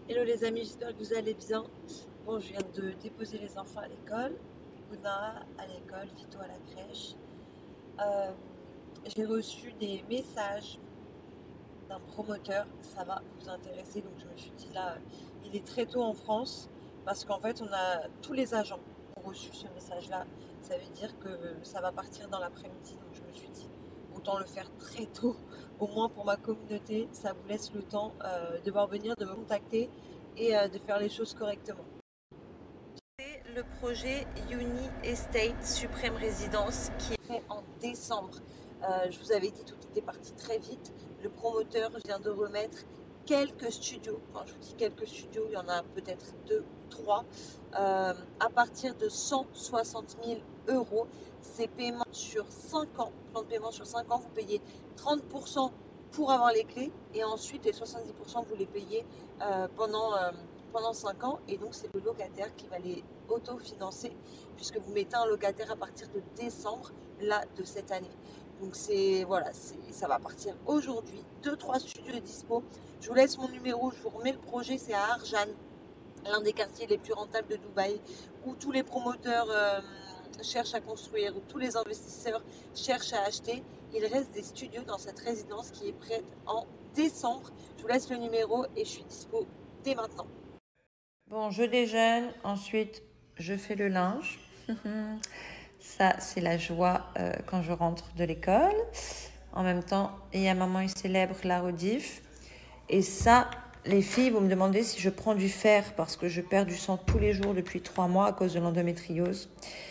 Hello les amis, j'espère que vous allez bien. Bon, je viens de déposer les enfants à l'école. Luna à l'école, Vito à la crèche. Euh, j'ai reçu des messages d'un promoteur, ça va vous intéresser. Donc je me suis dit là, il est très tôt en France parce qu'en fait on a tous les agents qui ont reçu ce message-là. Ça veut dire que ça va partir dans l'après-midi. Donc je me suis dit, autant le faire très tôt, au moins pour ma communauté. Ça vous laisse le temps de voir venir, de me contacter et de faire les choses correctement. C'est le projet Uni Estate Supreme Résidence qui est fait en décembre. Je vous avais dit, tout était parti très vite. Le promoteur vient de remettre quelques studios. Quand je vous dis quelques studios, il y en a peut-être 2 ou 3. À partir de 160 000 euros. C'est paiement sur 5 ans. Plan de paiement sur 5 ans, vous payez 30% pour avoir les clés et ensuite les 70% vous les payez pendant 5 ans. Et donc c'est le locataire qui va les autofinancer puisque vous mettez un locataire à partir de décembre là de cette année. Donc voilà, ça va partir aujourd'hui. 2-3 studios de dispo. Je vous laisse mon numéro, je vous remets le projet, c'est à Arjan, l'un des quartiers les plus rentables de Dubaï, où tous les promoteurs cherchent à construire, où tous les investisseurs cherchent à acheter. Il reste des studios dans cette résidence qui est prête en décembre. Je vous laisse le numéro et je suis dispo dès maintenant. Bon, je déjeune, ensuite je fais le linge. Ça, c'est la joie quand je rentre de l'école. En même temps, il y a maman, il célèbre la rediff. Et ça, les filles, vous me demandez si je prends du fer parce que je perds du sang tous les jours depuis 3 mois à cause de l'endométriose.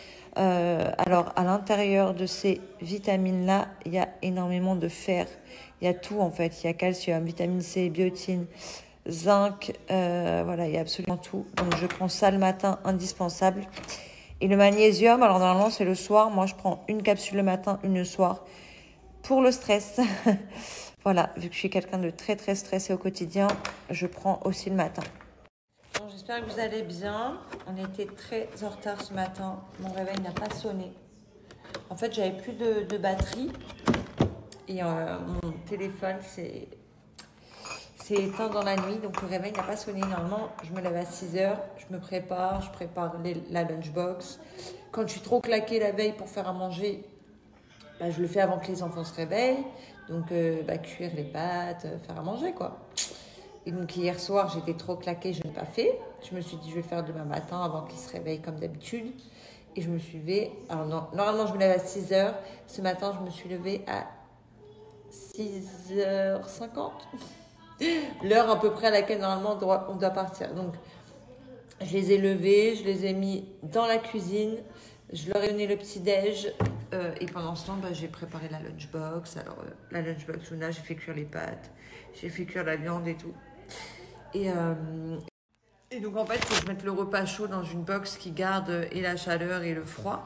Alors, à l'intérieur de ces vitamines-là, il y a énormément de fer. Il y a tout en fait. Il y a calcium, vitamine C, biotine, zinc. Voilà, il y a absolument tout. Donc, je prends ça le matin, indispensable. Et le magnésium, alors normalement, c'est le soir. Moi, je prends une capsule le matin, une le soir pour le stress. Voilà, vu que je suis quelqu'un de très très stressé au quotidien, je prends aussi le matin. Bon, j'espère que vous allez bien. On était très en retard ce matin. Mon réveil n'a pas sonné. En fait, j'avais plus de batterie. Et mon téléphone s'est éteint dans la nuit. Donc le réveil n'a pas sonné. Normalement, je me lève à 6 h. Je me prépare. Je prépare la lunchbox. Quand je suis trop claquée la veille pour faire à manger, bah, je le fais avant que les enfants se réveillent. Donc, cuire les pâtes, faire à manger, quoi. Et donc, hier soir, j'étais trop claquée, je n'ai pas fait. Je me suis dit, je vais le faire demain matin avant qu'ils se réveillent comme d'habitude. Et je me suis levée. Alors, non, normalement, je me lève à 6 h. Ce matin, je me suis levée à 6h50. L'heure à peu près à laquelle, normalement, on doit partir. Donc, je les ai levés, je les ai mis dans la cuisine. Je leur ai donné le petit-déj. Et pendant ce temps, j'ai préparé la lunchbox. Alors, la lunchbox, Luna, j'ai fait cuire les pâtes. J'ai fait cuire la viande et tout. Et donc, en fait, il faut que je mette le repas chaud dans une box qui garde et la chaleur et le froid.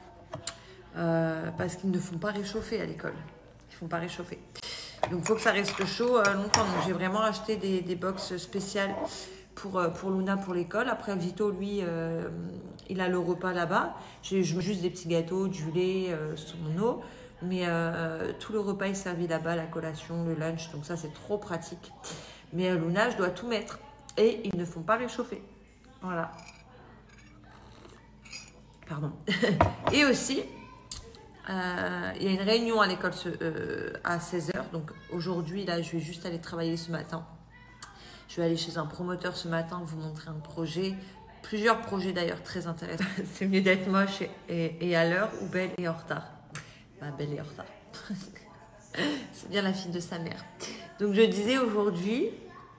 Parce qu'ils ne font pas réchauffer à l'école. Ils ne font pas réchauffer. Donc, il faut que ça reste chaud longtemps. Donc, j'ai vraiment acheté des box spéciales pour Luna pour l'école. Après, Vito, lui, il a le repas là-bas. Je mets juste des petits gâteaux, du lait, son eau. Mais tout le repas est servi là-bas, la collation, le lunch. Donc ça, c'est trop pratique. Mais Luna, je dois tout mettre. Et ils ne font pas réchauffer. Voilà. Pardon. Et aussi, il y a une réunion à l'école à 16 h. Donc aujourd'hui, là, je vais juste aller travailler ce matin. Je vais aller chez un promoteur ce matin, vous montrer un projet. Plusieurs projets d'ailleurs très intéressants. C'est mieux d'être moche et à l'heure ou belle et en retard. Belle et en retard. C'est bien la fille de sa mère. Donc je disais aujourd'hui,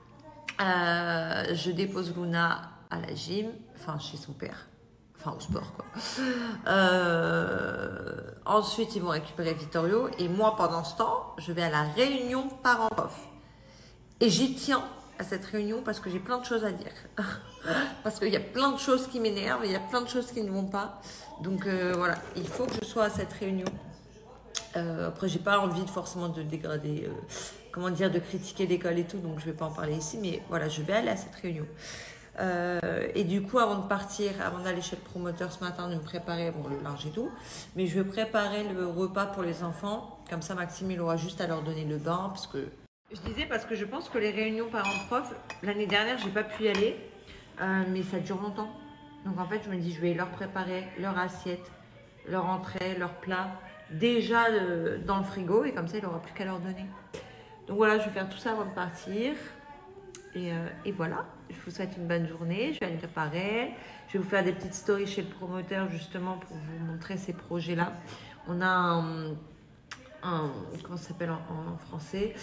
je dépose Luna à la gym, enfin chez son père. Enfin, au sport, quoi. Ensuite, ils vont récupérer Vittorio. Et moi, pendant ce temps, je vais à la réunion parents-prof. Et j'y tiens à cette réunion parce que j'ai plein de choses à dire. Parce qu'il y a plein de choses qui m'énervent, il y a plein de choses qui ne vont pas. Donc voilà, il faut que je sois à cette réunion. Après, j'ai pas envie forcément de dégrader, de critiquer l'école et tout, donc je vais pas en parler ici. Mais voilà, je vais aller à cette réunion. Et du coup, avant de partir, avant d'aller chez le promoteur ce matin, de me préparer, le linge et tout, mais je vais préparer le repas pour les enfants. Comme ça, Maxime, il aura juste à leur donner le bain, parce que Je disais parce que je pense que les réunions parents-prof, l'année dernière, j'ai pas pu y aller, mais ça dure longtemps. Donc en fait, je me dis, je vais leur préparer leur assiette, leur entrée, leur plat, déjà dans le frigo, et comme ça, il n'aura plus qu'à leur donner. Donc voilà, je vais faire tout ça avant de partir. Et voilà, je vous souhaite une bonne journée. Je vais aller préparer. Je vais vous faire des petites stories chez le promoteur, justement, pour vous montrer ces projets-là. On a comment ça s'appelle en français,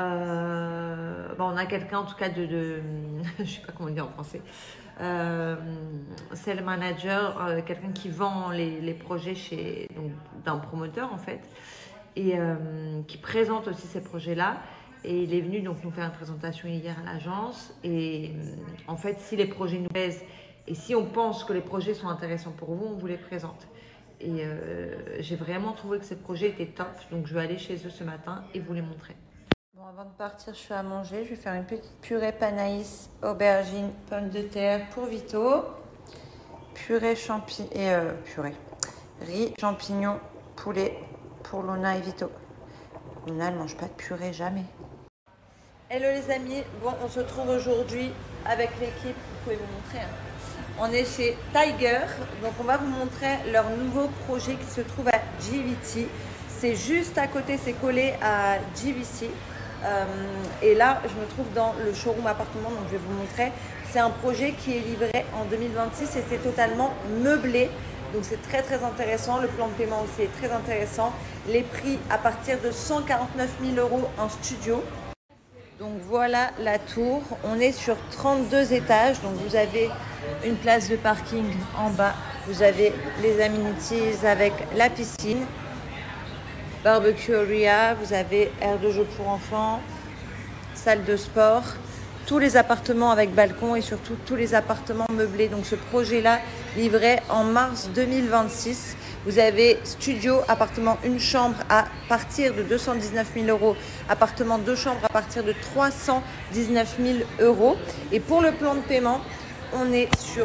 on a quelqu'un en tout cas je sais pas comment dire en français, c'est le manager, quelqu'un qui vend les projets d'un promoteur en fait, et qui présente aussi ces projets là, et il est venu donc nous faire une présentation hier à l'agence, et en fait si les projets nous plaisent et si on pense que les projets sont intéressants pour vous, on vous les présente. Et j'ai vraiment trouvé que ces projets étaient top. Donc je vais aller chez eux ce matin et vous les montrer. Bon, avant de partir, je fais à manger. Je vais faire une petite purée panaïs, aubergine, pommes de terre pour Vito. Purée riz, champignons, poulet pour Luna et Vito. Luna, elle ne mange pas de purée, jamais. Hello les amis. Bon, on se retrouve aujourd'hui avec l'équipe. Vous pouvez me montrer, hein. On est chez Tiger, donc on va vous montrer leur nouveau projet qui se trouve à GVT. C'est juste à côté, c'est collé à GVC. Et là, je me trouve dans le showroom appartement, donc je vais vous montrer. C'est un projet qui est livré en 2026 et c'est totalement meublé. Donc c'est très très intéressant. Le plan de paiement aussi est très intéressant. Les prix à partir de 149 000 € en studio. Donc voilà la tour, on est sur 32 étages, donc vous avez une place de parking en bas, vous avez les amenities avec la piscine, barbecue area, vous avez aire de jeu pour enfants, salle de sport, tous les appartements avec balcon et surtout tous les appartements meublés. Donc ce projet-là livré en mars 2026. Vous avez studio, appartement, une chambre à partir de 219 000 €, appartement, deux chambres à partir de 319 000 €. Et pour le plan de paiement, on est sur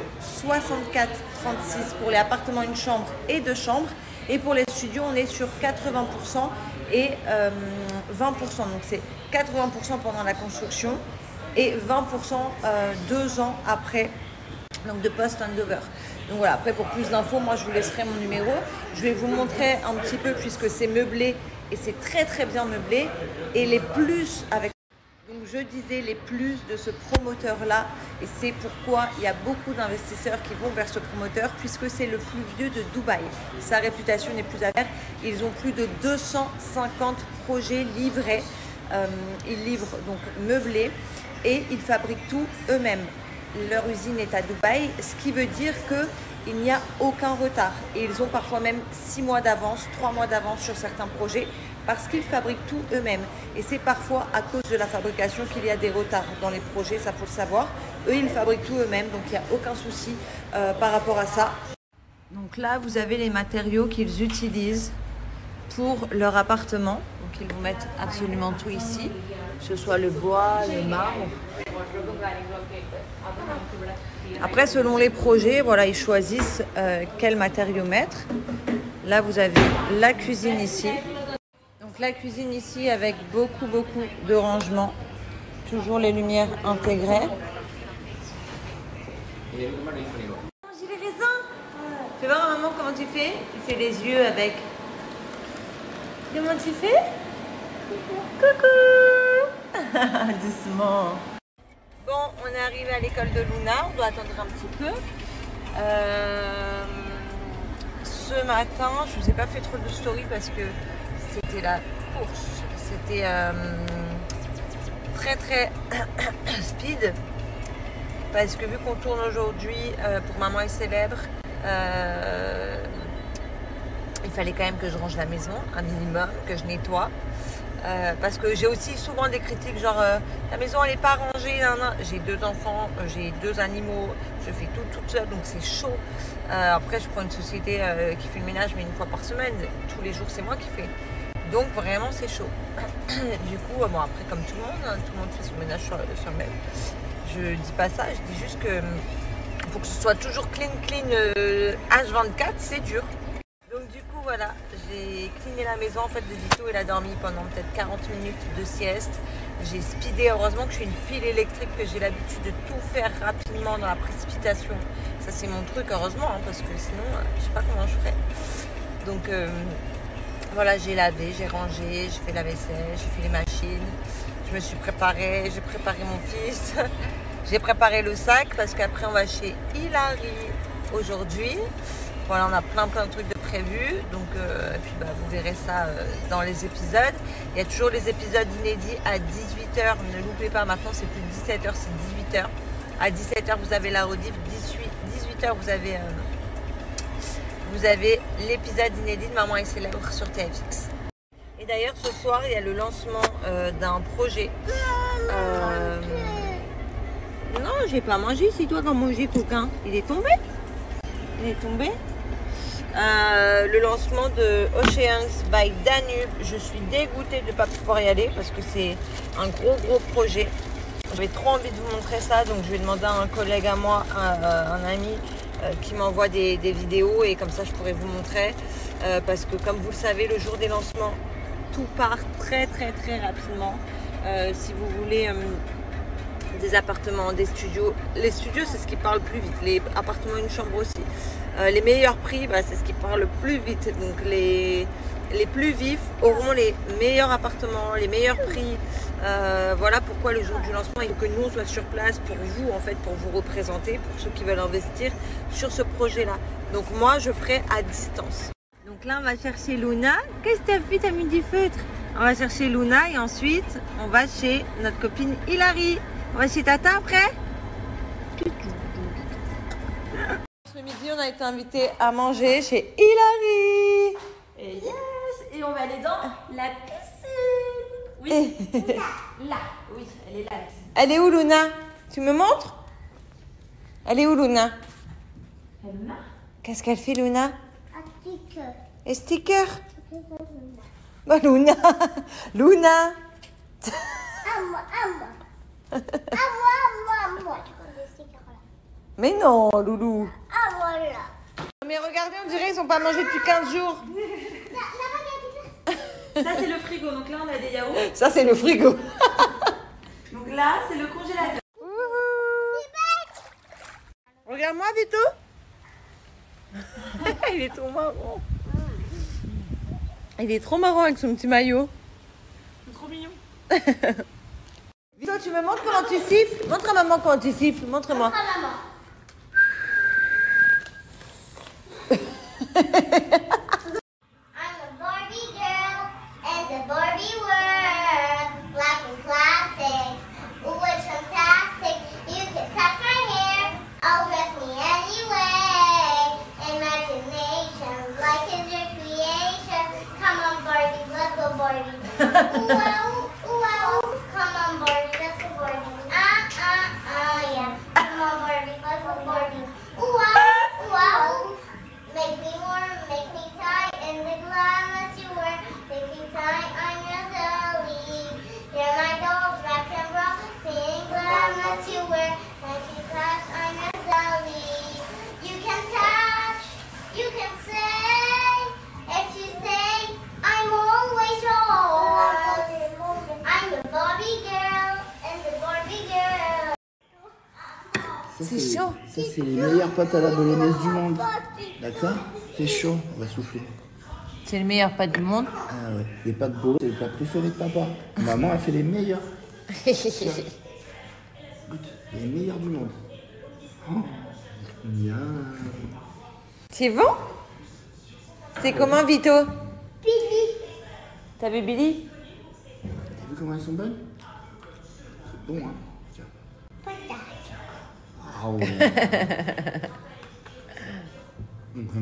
64,36 pour les appartements, une chambre et deux chambres. Et pour les studios, on est sur 80% et 20%. Donc c'est 80% pendant la construction et 20% 2 ans après, donc de post-handover. Donc voilà, après pour plus d'infos, moi je vous laisserai mon numéro. Je vais vous montrer un petit peu puisque c'est meublé et c'est très très bien meublé. Et les plus avec... Donc je disais les plus de ce promoteur-là, et c'est pourquoi il y a beaucoup d'investisseurs qui vont vers ce promoteur puisque c'est le plus vieux de Dubaï. Sa réputation n'est plus à faire. Ils ont plus de 250 projets livrés. Ils livrent donc meublés et ils fabriquent tout eux-mêmes. Leur usine est à Dubaï, ce qui veut dire qu'il n'y a aucun retard. Et ils ont parfois même 6 mois d'avance, 3 mois d'avance sur certains projets parce qu'ils fabriquent tout eux-mêmes. Et c'est parfois à cause de la fabrication qu'il y a des retards dans les projets, ça faut le savoir. Eux, ils fabriquent tout eux-mêmes, donc il n'y a aucun souci par rapport à ça. Donc là, vous avez les matériaux qu'ils utilisent pour leur appartement. Donc ils vont mettre absolument tout ici, que ce soit le bois, le marbre. Après, selon les projets, voilà, ils choisissent quel matériau mettre. Là, vous avez la cuisine ici. Donc la cuisine ici avec beaucoup de rangements. Toujours les lumières intégrées. J'ai les raisins. Tu vas voir maman comment tu fais? Tu fais les yeux avec... Comment tu fais? Coucou. Doucement. Bon, on est arrivé à l'école de Luna, on doit attendre un petit peu. Ce matin, je ne vous ai pas fait trop de story parce que c'était la course. C'était très speed. Parce que vu qu'on tourne aujourd'hui pour Maman est célèbre, il fallait quand même que je range la maison, un minimum, que je nettoie. Parce que j'ai aussi souvent des critiques genre la maison elle n'est pas rangée, j'ai 2 enfants, j'ai 2 animaux, je fais tout toute seule donc c'est chaud. Après je prends une société qui fait le ménage mais une fois par semaine, tous les jours c'est moi qui fais. Donc vraiment c'est chaud. Du coup bon après comme tout le monde fait son ménage sur le même. Je dis pas ça, je dis juste que faut que ce soit toujours clean H24, c'est dur. Donc du coup voilà, j'ai cleané la maison en fait de Vito, il a dormi pendant peut-être 40 minutes de sieste. J'ai speedé, heureusement que je suis une pile électrique, que j'ai l'habitude de tout faire rapidement dans la précipitation. Ça c'est mon truc, heureusement, hein, parce que sinon, je sais pas comment je ferais. Donc voilà, j'ai lavé, j'ai rangé, j'ai fait la vaisselle, j'ai fait les machines. Je me suis préparée, j'ai préparé mon fils. J'ai préparé le sac parce qu'après on va chez Hilary aujourd'hui. Voilà, on a plein de trucs de prévus. Donc, et puis vous verrez ça dans les épisodes. Il y a toujours les épisodes inédits à 18h. Ne l'oubliez pas, maintenant c'est plus 17h, c'est 18h. À 17h vous avez la rediff, 18h vous avez l'épisode inédit de Maman est célèbre sur TFX. Et d'ailleurs ce soir il y a le lancement d'un projet. Non, j'ai pas mangé, c'est toi qui as mangé, coquin. Il est tombé. Il est tombé. Le lancement de Oceans by Danube. Je suis dégoûtée de ne pas pouvoir y aller parce que c'est un gros projet. J'avais trop envie de vous montrer ça, donc je vais demander à un collègue à moi, un ami, qui m'envoie des vidéos et comme ça je pourrais vous montrer. Parce que comme vous le savez, le jour des lancements, tout part très rapidement. Si vous voulez des appartements, des studios. Les studios, c'est ce qui parle le plus vite. Les appartements, une chambre aussi. Les meilleurs prix, c'est ce qui parle le plus vite. Donc les plus vifs auront les meilleurs appartements, les meilleurs prix. Voilà pourquoi le jour du lancement, il faut que nous on soit sur place pour vous, en fait, pour vous représenter, pour ceux qui veulent investir sur ce projet-là. Donc moi, je ferai à distance. Donc là, on va chercher Luna. Qu'est-ce que tu as fait? Tu as mis du feutre. On va chercher Luna et ensuite, on va chez notre copine Hilary. On va chez Tata après. Ce midi, on a été invité à manger chez Hilary. Et yes. Et on va aller dans la piscine. Oui. Là. Oui, elle est là. Elle est où, Luna? Tu me montres? Elle est où, Luna? Luna. Qu'est-ce qu'elle fait, Luna? Un sticker. Un sticker? Bah, Luna. Luna. Moi. Mais non, Loulou. Ah, voilà. Mais regardez, on dirait qu'ils n'ont pas mangé depuis 15 jours. Ça, c'est le frigo. Donc là, on a des yaourts. Ça, c'est le frigo. Donc là, c'est le congélateur. Regarde-moi, Vito. Il est trop marrant. Il est trop marrant avec son petit maillot. C'est trop mignon. Vito, tu me montres comment tu siffles? Montre à maman comment tu siffles. Montre-moi. I'm a Barbie girl in the Barbie world. Black and classic. Ooh, it's fantastic. You can touch my hair. I'll dress me anyway. Imagination, like is your creation. Come on, Barbie, let's go, Barbie. Ooh, wow. Come on, Barbie, let's go, Barbie. Yeah. Come on, Barbie, let's go, Barbie. Ooh, wow. Make me warm, make me tight in the glamorous you wear. Make me tight on your dolly. You're my doll, rock and roll, sing glamorous you wear. Make me touch on your dolly. You can touch, you can say. If you say, I'm always yours. I'm the Barbie girl and the Barbie girl. C'est chaud. Ça, c'est les meilleures pâtes à la bolognaise du monde. D'accord? C'est chaud, on va souffler. C'est le meilleur pâte du monde. Ah ouais, les pâtes bolo, c'est le plat préféré de papa. Maman a fait les meilleurs. Goûte, les meilleurs du monde. Oh, miam. C'est bon? C'est comment, Vito? Billy. T'as vu Billy? T'as vu comment elles sont bonnes? C'est bon, hein? Tiens. Pata. Ah ouais.